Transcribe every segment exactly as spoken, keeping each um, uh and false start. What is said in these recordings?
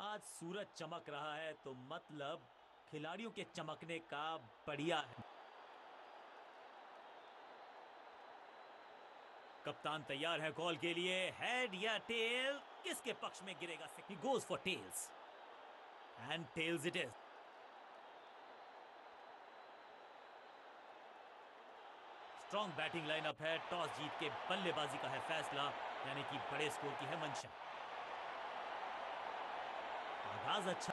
आज सूरज चमक रहा है तो मतलब खिलाड़ियों के चमकने का बढ़िया है। कप्तान तैयार है कॉल के लिए। हेड या टेल, किसके पक्ष में गिरेगा? He goes for tails and tails it is. Strong batting lineup है। टॉस जीत के बल्लेबाजी का है फैसला, यानी कि बड़े स्कोर की है मंशा। आगाज अच्छा।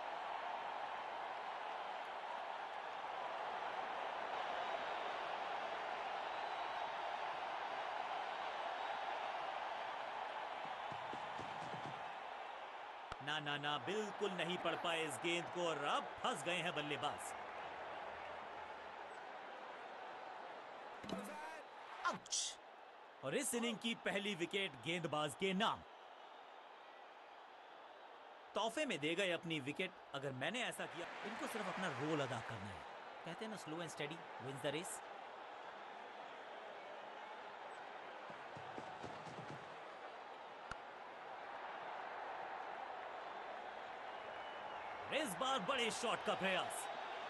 ना ना ना, बिल्कुल नहीं पड़ पाए इस गेंद को और अब फंस गए हैं बल्लेबाज। आउच! और इस इनिंग की पहली विकेट गेंदबाज के नाम। तोहफे में दे गए अपनी विकेट। अगर मैंने ऐसा किया, इनको सिर्फ अपना रोल अदा करना है। कहते हैं ना, slow and steady wins the race. इस बार बड़े शॉट का प्रयास।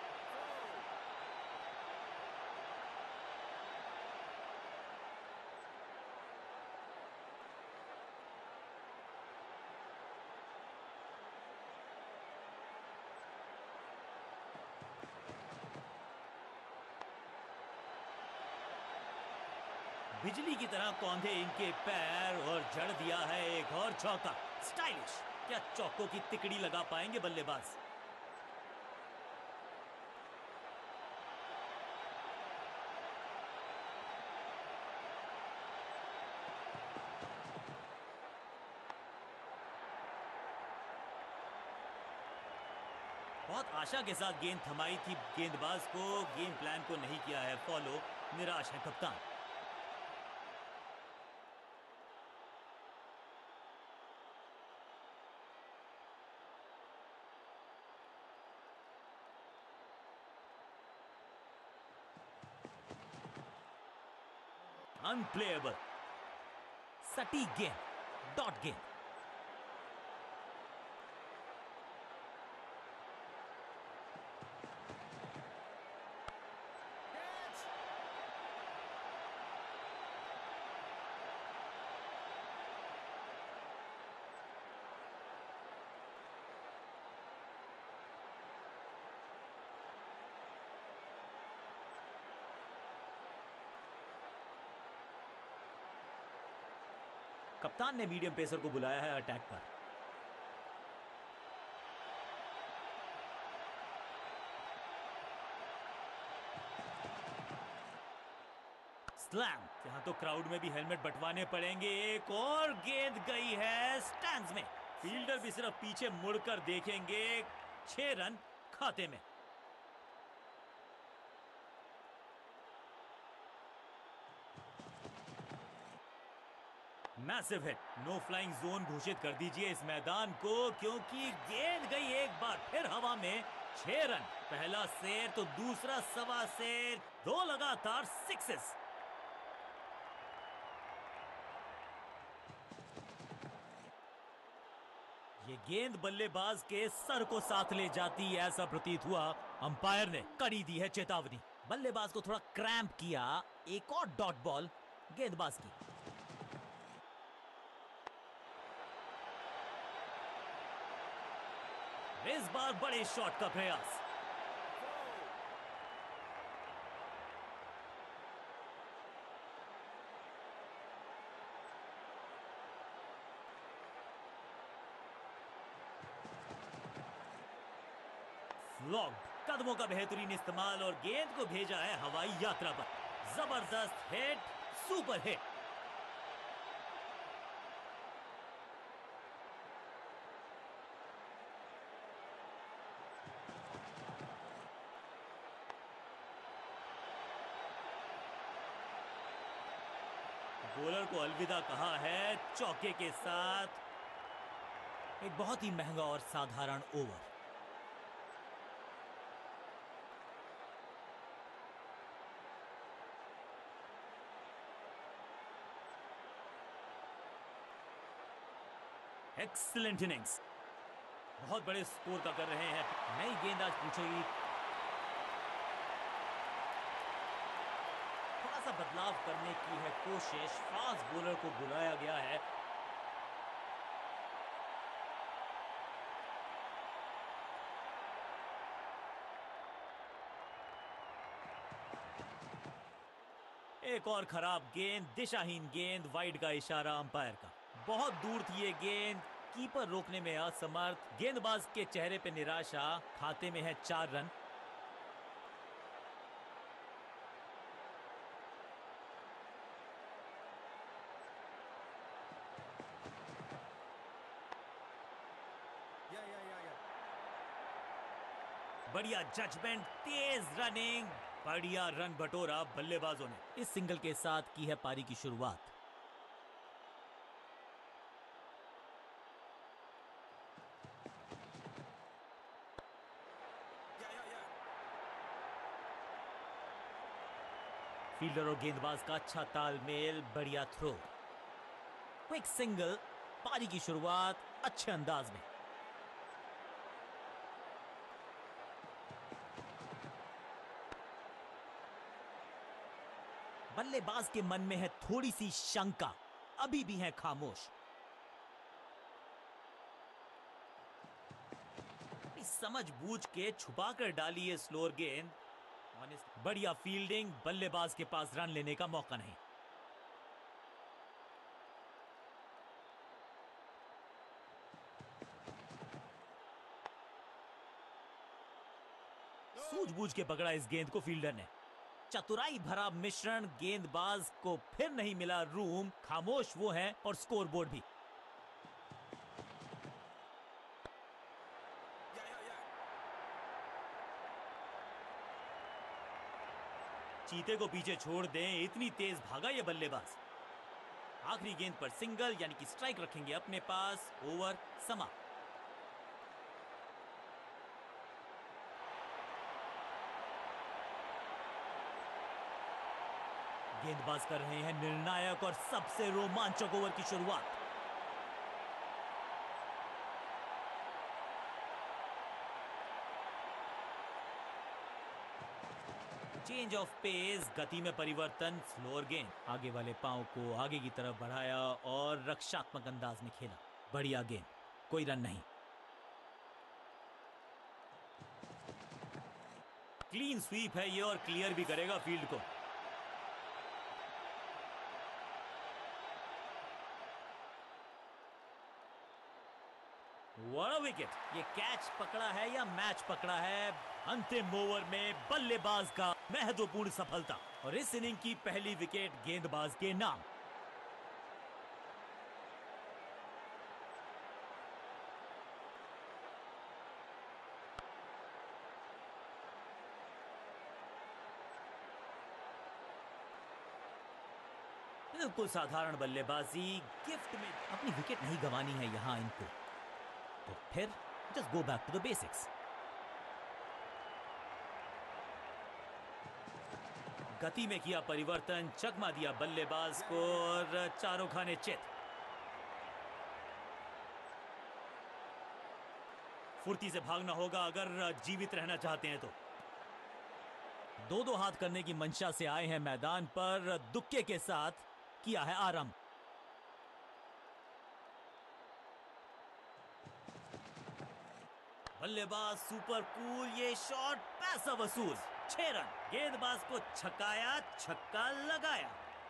बिजली की तरह कौंधे इनके पैर और जड़ दिया है एक और चौका। स्टाइलिश। क्या चौकों की तिकड़ी लगा पाएंगे बल्लेबाज? बहुत आशा के साथ गेंद थमाई थी गेंदबाज को। गेम प्लान को नहीं किया है फॉलो। निराश है कप्तान। अनप्लेएबल। सटीक गेंद, डॉट गेंद। कप्तान ने मीडियम पेसर को बुलाया है अटैक पर। स्लैम। यहां तो क्राउड में भी हेलमेट बंटवाने पड़ेंगे। एक और गेंद गई है स्टैंड्स में। फील्डर भी सिर्फ पीछे मुड़कर देखेंगे। छह रन खाते में। Massive hit. No flying zone घोषित कर दीजिए इस मैदान को, क्योंकि गेंद गई एक बार फिर हवा में। छह रन। पहला शेर तो दूसरा सवा शेर, दो लगातार सिक्सेस। ये गेंद बल्लेबाज के सर को साथ ले जाती, ऐसा प्रतीत हुआ। अंपायर ने कड़ी दी है चेतावनी। बल्लेबाज को थोड़ा क्रैम्प किया। एक और डॉट बॉल गेंदबाज की। इस बार बड़े शॉट का प्रयास। फ्लॉग्ड। कदमों का बेहतरीन इस्तेमाल और गेंद को भेजा है हवाई यात्रा पर। जबरदस्त हिट, सुपर हिट। बॉलर को अलविदा कहा है चौके के साथ। एक बहुत ही महंगा और साधारण ओवर। Excellent innings. बहुत बड़े स्कोर का कर रहे हैं। नई गेंद आज पूछेगी। थोड़ा सा बदलाव करने की है कोशिश। फास्ट बॉलर को बुलाया गया है। एक और खराब गेंद, दिशाहीन गेंद, वाइड का इशारा अंपायर का। बहुत दूर थी ये गेंद, कीपर रोकने में असमर्थ। गेंदबाज के चेहरे पे निराशा। खाते में है चार रन। बढ़िया जजमेंट, तेज रनिंग, बढ़िया रन बटोरा बल्लेबाजों ने। इस सिंगल के साथ की है पारी की शुरुआत। फील्डर और गेंदबाज का अच्छा तालमेल, बढ़िया थ्रो। क्विक सिंगल, पारी की शुरुआत अच्छे अंदाज में। बल्लेबाज के मन में है थोड़ी सी शंका, अभी भी है खामोश। समझ बूझ के छुपा कर डाली है स्लोअर गेंद। बढ़िया फील्डिंग, बल्लेबाज के पास रन लेने का मौका नहीं। सूझबूझ के पकड़ा इस गेंद को फील्डर ने। चतुराई भरा मिश्रण, गेंदबाज को फिर नहीं मिला रूम। खामोश वो है और स्कोरबोर्ड भी। चीते को पीछे छोड़ दें, इतनी तेज भागा ये बल्लेबाज। आखिरी गेंद पर सिंगल, यानी कि स्ट्राइक रखेंगे अपने पास। ओवर समाप्त। गेंदबाज कर रहे हैं निर्णायक और सबसे रोमांचक ओवर की शुरुआत। चेंज ऑफ पेस, गति में परिवर्तन, स्लोअर गेंद। आगे वाले पांव को आगे की तरफ बढ़ाया और रक्षात्मक अंदाज में खेला। बढ़िया गेंद, कोई रन नहीं। क्लीन स्वीप है ये और क्लियर भी करेगा फील्ड को। What a wicket! ये कैच पकड़ा है या मैच पकड़ा है? अंतिम ओवर में बल्लेबाज का महत्वपूर्ण सफलता और इस इनिंग की पहली विकेट गेंदबाज के नाम। बिल्कुल साधारण बल्लेबाजी, गिफ्ट में। अपनी विकेट नहीं गंवानी है यहां इनको, तो फिर just go back to the basics. गति में किया परिवर्तन, चकमा दिया बल्लेबाज को और चारों खाने चित। फुर्ती से भागना होगा अगर जीवित रहना चाहते हैं तो। दो दो हाथ करने की मंशा से आए हैं मैदान पर, दुक्के के साथ किया है आरंभ। बल्लेबाज सुपर कूल, ये शॉट पैसा वसूल। छह रन, गेंदबाज को छकाया, छक्का लगाया।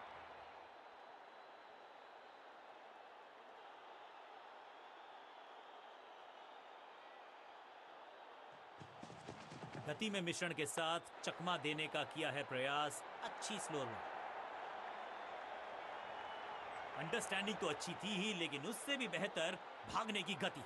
गति में मिश्रण के साथ चकमा देने का किया है प्रयास। अच्छी स्लो रन। अंडरस्टैंडिंग तो अच्छी थी ही, लेकिन उससे भी बेहतर भागने की गति।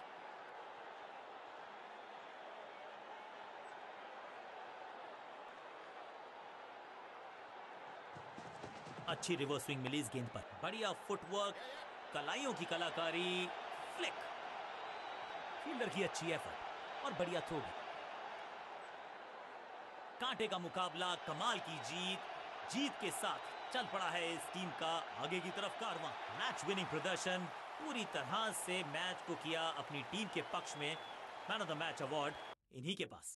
अच्छी रिवर्स स्विंग मिली इस गेंद पर। बढ़िया फुटवर्क, कलाइयों की कलाकारी, फ्लिक। फील्डर की अच्छी एफर्ट और बढ़िया थ्रो भी। कांटे का मुकाबला, कमाल की जीत। जीत के साथ चल पड़ा है इस टीम का आगे की तरफ कारवां। मैच विनिंग प्रदर्शन, पूरी तरह से मैच को किया अपनी टीम के पक्ष में। Man of the match award इन्हीं के पास।